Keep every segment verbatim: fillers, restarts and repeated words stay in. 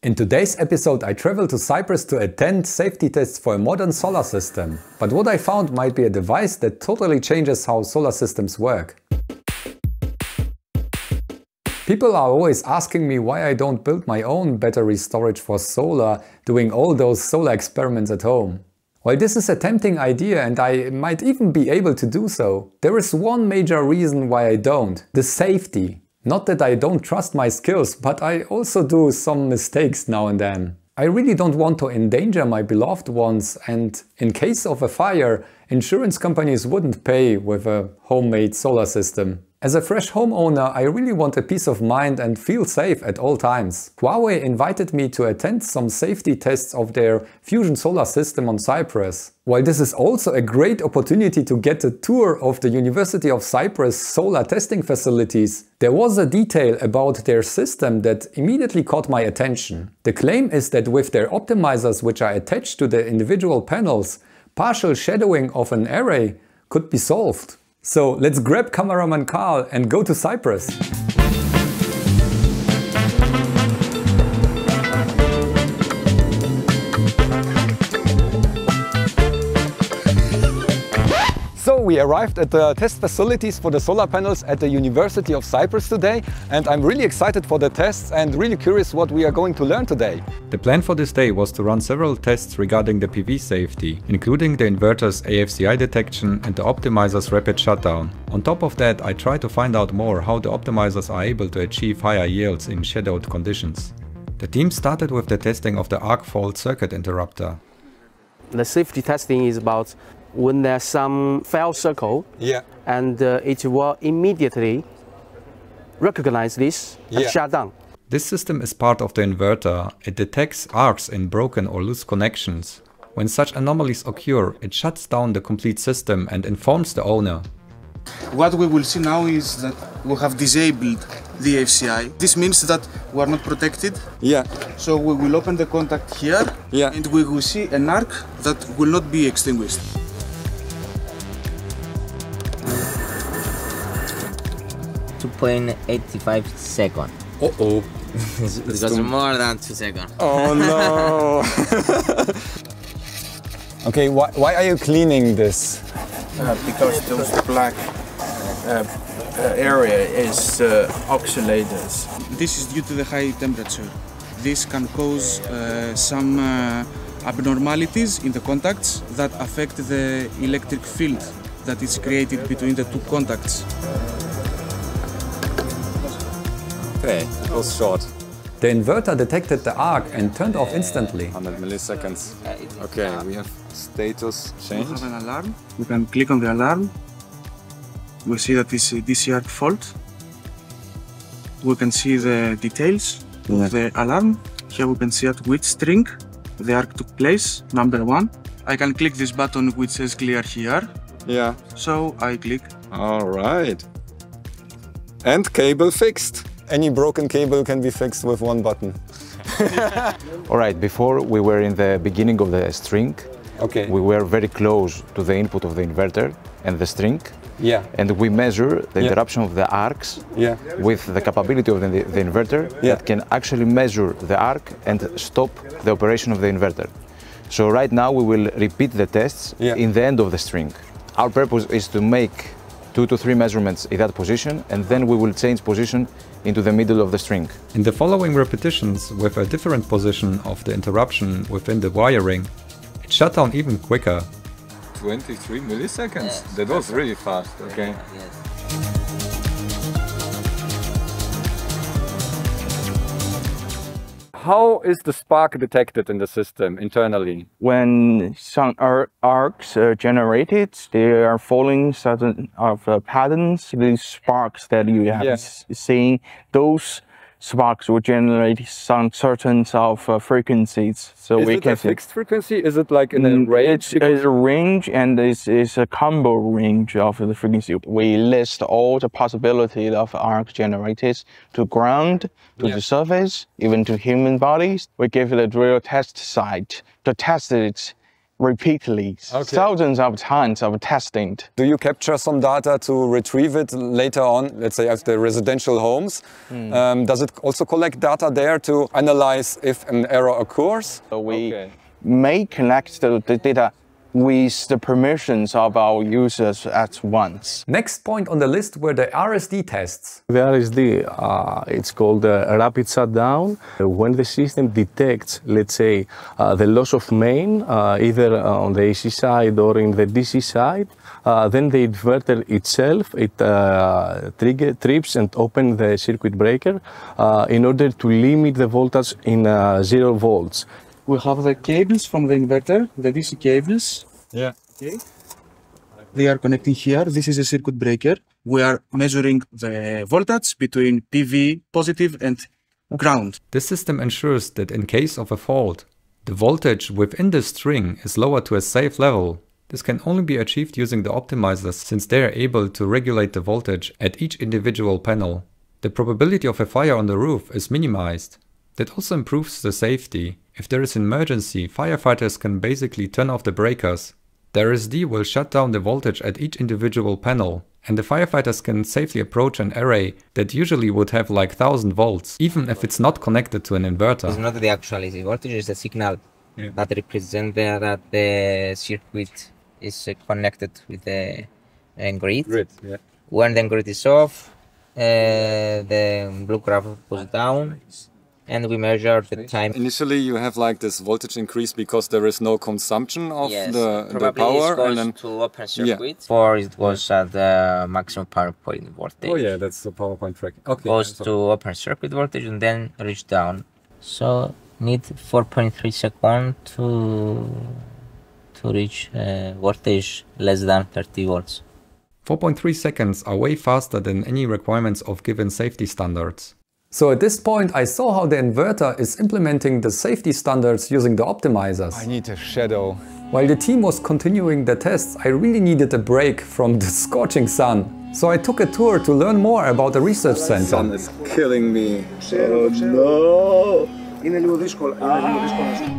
In today's episode I traveled to Cyprus to attend safety tests for a modern solar system. But what I found might be a device that totally changes how solar systems work. People are always asking me why I don't build my own battery storage for solar, doing all those solar experiments at home. While this is a tempting idea and I might even be able to do so, there is one major reason why I don't: the safety. Not that I don't trust my skills, but I also do some mistakes now and then. I really don't want to endanger my beloved ones, and in case of a fire, insurance companies wouldn't pay with a homemade solar system. As a fresh homeowner, I really want a peace of mind and feel safe at all times. Huawei invited me to attend some safety tests of their FusionSolar system on Cyprus. While this is also a great opportunity to get a tour of the University of Cyprus solar testing facilities, there was a detail about their system that immediately caught my attention. The claim is that with their optimizers which are attached to the individual panels, partial shadowing of an array could be solved. So let's grab cameraman Carl and go to Cyprus. So we arrived at the test facilities for the solar panels at the University of Cyprus today, and I'm really excited for the tests and really curious what we are going to learn today. The plan for this day was to run several tests regarding the P V safety, including the inverter's A F C I detection and the optimizer's rapid shutdown. On top of that, I tried to find out more how the optimizers are able to achieve higher yields in shadowed conditions. The team started with the testing of the arc fault circuit interrupter. The safety testing is about when there's some fail circle, yeah. and uh, it will immediately recognize this and yeah. shut down. This system is part of the inverter. It detects arcs in broken or loose connections. When such anomalies occur, it shuts down the complete system and informs the owner. What we will see now is that we have disabled the A F C I. This means that we are not protected. Yeah. So we will open the contact here, yeah. and we will see an arc that will not be extinguished. two point eight five seconds. Uh-oh. Because more than two seconds. Oh no! Okay, why, why are you cleaning this? Uh, because those black uh, uh, area is uh, oxidized. This is due to the high temperature. This can cause uh, some uh, abnormalities in the contacts that affect the electric field that is created between the two contacts. Okay, it was short. The inverter detected the arc and turned off instantly. one hundred milliseconds. Okay, we have status change. We have an alarm. We can click on the alarm. We see that this is D C arc fault. We can see the details yeah. of the alarm. Here we can see at which string the arc took place, number one. I can click this button which says clear here. Yeah. So I click. All right. And cable fixed. Any broken cable can be fixed with one button. Alright, before we were in the beginning of the string. Okay. We were very close to the input of the inverter and the string. Yeah. And we measure the yeah. interruption of the arcs yeah. with the capability of the, the inverter yeah. that can actually measure the arc and stop the operation of the inverter. So right now we will repeat the tests yeah. in the end of the string. Our purpose is to make two to three measurements in that position, and then we will change position into the middle of the string. In the following repetitions, with a different position of the interruption within the wiring, it shut down even quicker. twenty-three milliseconds? Yes. That was really fast, okay. Yes. How is the spark detected in the system internally? When some ar arcs are generated, they are following certain of uh, patterns. These sparks that you have yeah. seen, those sparks will generate some certain of uh, frequencies. So is we it can a fixed frequency? Is it like in a range? It's, it's a range, and it's, it's a combo range of the frequency. We list all the possibilities of arc generators to ground, to yeah. the surface, even to human bodies. We give it a real test site to test it repeatedly, Okay. thousands of times of testing. Do you capture some data to retrieve it later on, let's say at the residential homes? Mm. Um, does it also collect data there to analyze if an error occurs? So we Okay. may connect the, the data with the permissions of our users at once. Next point on the list were the R S D tests. The R S D, uh, it's called a rapid shutdown. When the system detects, let's say, uh, the loss of main, uh, either on the A C side or in the D C side, uh, then the inverter itself, it uh, trigger, trips and opens the circuit breaker uh, in order to limit the voltage in uh, zero volts. We have the cables from the inverter, the D C cables. Yeah. Okay. They are connecting here. This is a circuit breaker. We are measuring the voltage between P V positive and ground. This system ensures that in case of a fault, the voltage within the string is lowered to a safe level. This can only be achieved using the optimizers, since they are able to regulate the voltage at each individual panel. The probability of a fire on the roof is minimized. That also improves the safety. If there is an emergency, firefighters can basically turn off the breakers. The R S D will shut down the voltage at each individual panel, and the firefighters can safely approach an array that usually would have like one thousand volts, even if it's not connected to an inverter. It's not the actual A C voltage, it's a signal yeah. that represents that the circuit is uh, connected with the uh, grid. Grid, yeah. When the grid is off, uh, the blue graph goes down, and we measure the time. Initially you have like this voltage increase because there is no consumption of yes, the, the probably power. It goes and then to open circuit. Yeah. Before it was at the maximum power point voltage. Oh yeah, that's the PowerPoint tracking. Okay. Goes to open circuit voltage and then reach down. So need four point three seconds to to reach uh, voltage less than thirty volts. four point three seconds are way faster than any requirements of given safety standards. So at this point I saw how the inverter is implementing the safety standards using the optimizers. I need a shadow. While the team was continuing the tests, I really needed a break from the scorching sun. So I took a tour to learn more about the research center. The sun is killing me. Oh no! Είναι λίγο δύσκολο. Είναι λίγο δύσκολο.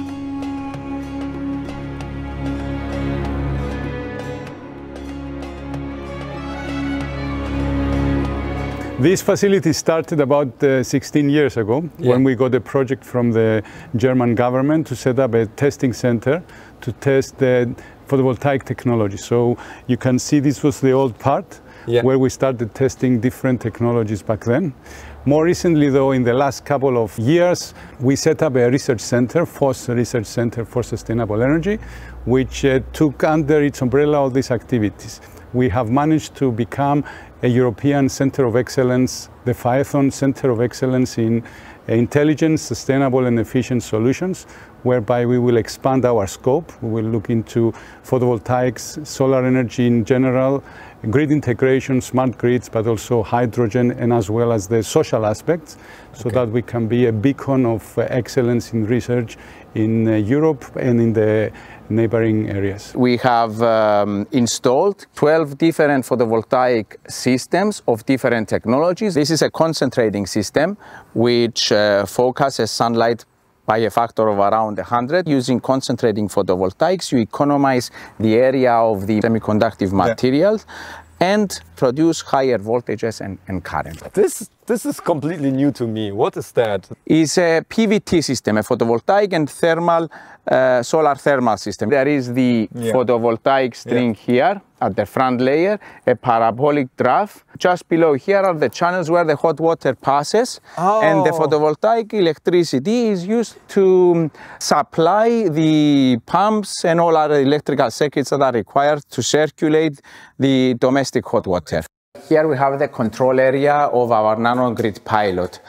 This facility started about uh, sixteen years ago, yeah. when we got a project from the German government to set up a testing center to test the photovoltaic technology. So you can see this was the old part, yeah. where we started testing different technologies back then. More recently though, in the last couple of years, we set up a research center, F O S Research Center for Sustainable Energy, which uh, took under its umbrella all these activities. We have managed to become a European Center of Excellence, the Phaethon Center of Excellence in Intelligent, Sustainable and Efficient Solutions, whereby we will expand our scope. We will look into photovoltaics, solar energy in general, grid integration, smart grids, but also hydrogen, and as well as the social aspects, so okay. that we can be a beacon of excellence in research in Europe and in the neighboring areas. We have um, installed twelve different photovoltaic systems of different technologies. This is a concentrating system which uh, focuses sunlight by a factor of around one hundred. Using concentrating photovoltaics, you economize the area of the semiconductive materials yeah. and produce higher voltages and, and current. This, this is completely new to me. What is that? It's a P V T system, a photovoltaic and thermal, uh, solar thermal system. There is the yeah. photovoltaic string yeah. here at the front layer, a parabolic trough. Just below here are the channels where the hot water passes, oh. and the photovoltaic electricity is used to supply the pumps and all other electrical circuits that are required to circulate the domestic hot water. Here we have the control area of our nanogrid pilot.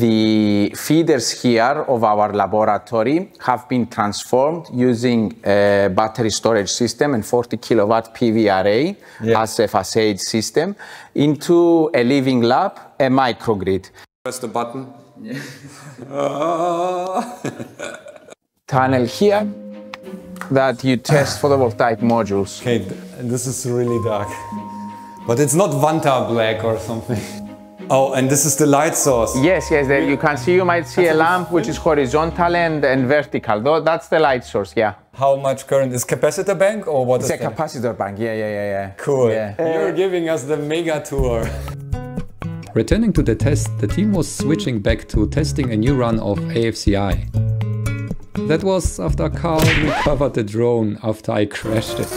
The feeders here of our laboratory have been transformed using a battery storage system and forty kilowatt P V array yeah. as a facade system into a living lab, a microgrid. Press the button. Yeah. Tunnel here that you test photovoltaic modules. Okay, this is really dark. But it's not Vanta black or something. Oh, and this is the light source. Yes, yes, there you can see, you might see a lamp which is horizontal and, and vertical. Though that's the light source, yeah. How much current is capacitor bank or what it's is a that? capacitor bank, yeah, yeah, yeah, yeah. Cool. Yeah. You're giving us the mega tour. Returning to the test, the team was switching back to testing a new run of A F C I. That was after Carl recovered the drone after I crashed it.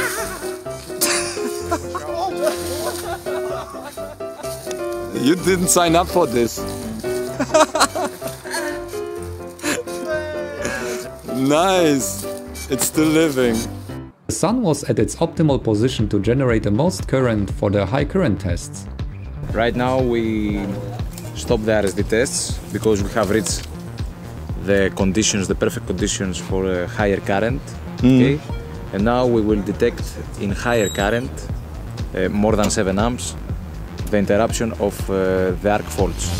You didn't sign up for this. Nice. It's still living. The sun was at its optimal position to generate the most current for the high current tests. Right now we stop the R S D tests because we have reached the conditions, the perfect conditions for a higher current. Mm. Okay? And now we will detect in higher current, uh, more than seven amps, the interruption of uh, the arc faults.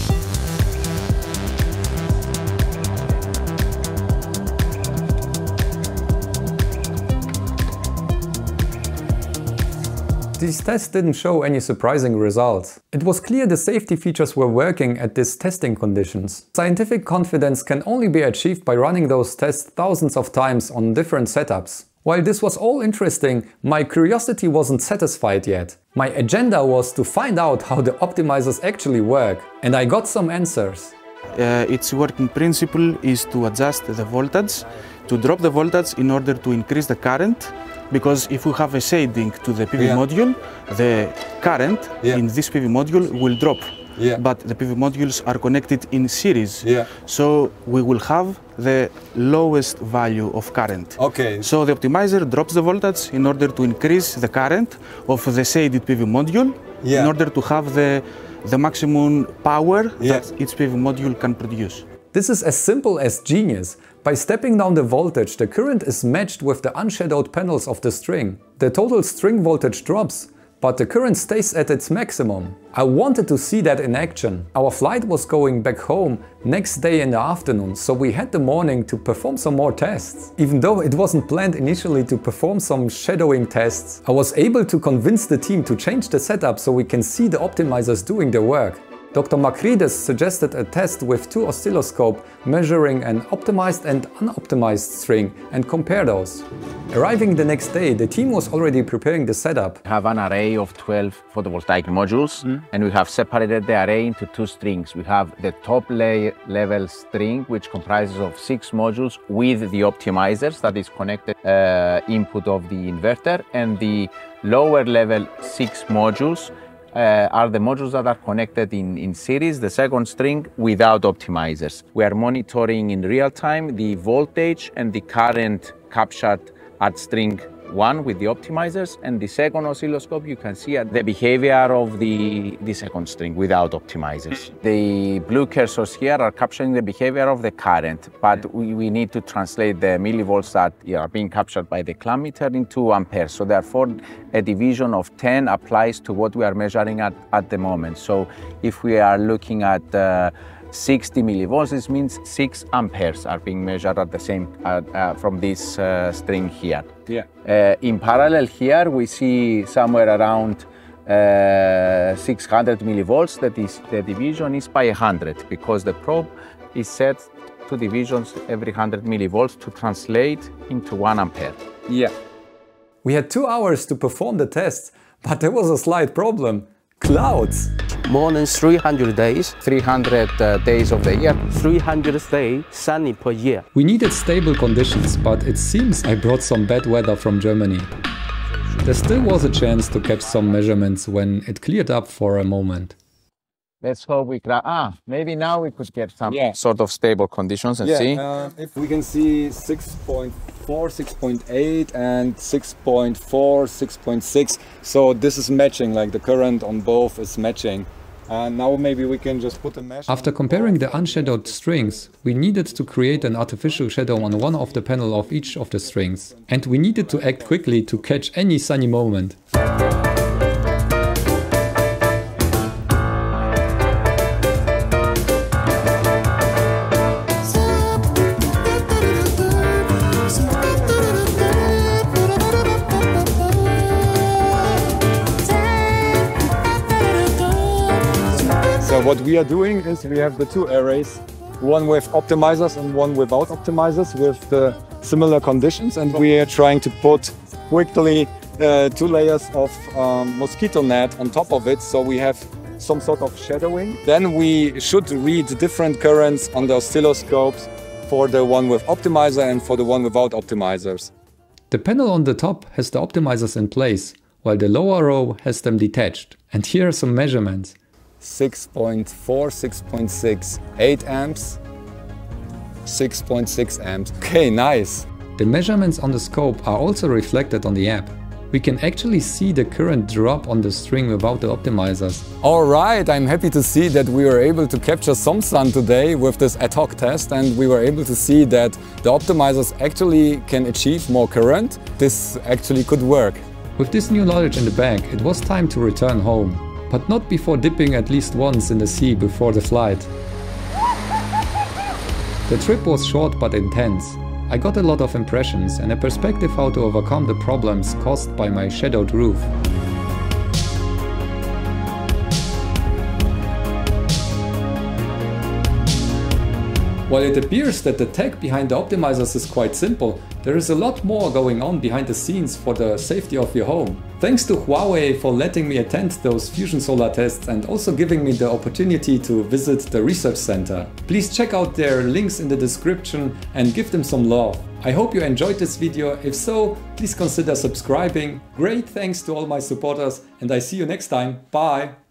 These tests didn't show any surprising results. It was clear the safety features were working at these testing conditions. Scientific confidence can only be achieved by running those tests thousands of times on different setups. While this was all interesting, my curiosity wasn't satisfied yet. My agenda was to find out how the optimizers actually work, and I got some answers. Uh, its working principle is to adjust the voltage, to drop the voltage in order to increase the current. Because if we have a shading to the P V yeah. module, the current yeah. in this P V module will drop. Yeah. But the P V modules are connected in series. Yeah. So we will have the lowest value of current. Okay. So the optimizer drops the voltage in order to increase the current of the shaded P V module yeah. in order to have the, the maximum power yeah. that each P V module can produce. This is as simple as genius. By stepping down the voltage, the current is matched with the unshadowed panels of the string. The total string voltage drops, but the current stays at its maximum. I wanted to see that in action. Our flight was going back home next day in the afternoon, so we had the morning to perform some more tests. Even though it wasn't planned initially to perform some shadowing tests, I was able to convince the team to change the setup so we can see the optimizers doing their work. Doctor Makridis suggested a test with two oscilloscopes measuring an optimized and unoptimized string and compare those. Arriving the next day, the team was already preparing the setup. We have an array of twelve photovoltaic modules mm. and we have separated the array into two strings. We have the top level string, which comprises of six modules with the optimizers, that is connected uh, input of the inverter, and the lower level six modules Uh, are the modules that are connected in, in series, the second string without optimizers. We are monitoring in real time the voltage and the current captured at string one with the optimizers, and the second oscilloscope you can see at the behavior of the, the second string without optimizers. The blue cursors here are capturing the behavior of the current, but we, we need to translate the millivolts that are being captured by the clamp meter into amperes. So therefore a division of ten applies to what we are measuring at, at the moment. So if we are looking at uh, sixty millivolts, this means six amperes are being measured at the same uh, uh, from this uh, string here. Yeah. Uh, in parallel here we see somewhere around uh, six hundred millivolts. That is, the division is by one hundred because the probe is set to divisions every one hundred millivolts to translate into one ampere. Yeah. We had two hours to perform the test, but there was a slight problem. Clouds. More than three hundred days. three hundred uh, days of the year. three hundred days sunny per year. We needed stable conditions, but it seems I brought some bad weather from Germany. There still was a chance to catch some measurements when it cleared up for a moment. Let's hope we can. Ah, maybe now we could get some yeah. sort of stable conditions and yeah, see. Uh, if we can see six point four, six point eight and six point four, six point six. So this is matching, like the current on both is matching. And now maybe we can just put a mesh. After comparing the unshadowed strings, we needed to create an artificial shadow on one of the panel of each of the strings. And we needed to act quickly to catch any sunny moment. what we are doing is we have the two arrays, one with optimizers and one without optimizers with the similar conditions, and we are trying to put quickly uh, two layers of um, mosquito net on top of it, so we have some sort of shadowing. Then we should read different currents on the oscilloscopes for the one with optimizer and for the one without optimizers. The panel on the top has the optimizers in place, while the lower row has them detached. And here are some measurements. six point four, six point six, eight amps, six point six amps. Okay, nice. The measurements on the scope are also reflected on the app. We can actually see the current drop on the string without the optimizers. Alright, I'm happy to see that we were able to capture some sun today with this ad hoc test, and we were able to see that the optimizers actually can achieve more current. This actually could work. With this new knowledge in the bag, it was time to return home. But not before dipping at least once in the sea before the flight. The trip was short but intense. I got a lot of impressions and a perspective how to overcome the problems caused by my shadowed roof. While it appears that the tech behind the optimizers is quite simple, there is a lot more going on behind the scenes for the safety of your home. Thanks to Huawei for letting me attend those FusionSolar tests and also giving me the opportunity to visit the research center. Please check out their links in the description and give them some love. I hope you enjoyed this video. If so, please consider subscribing. Great thanks to all my supporters, and I see you next time. Bye!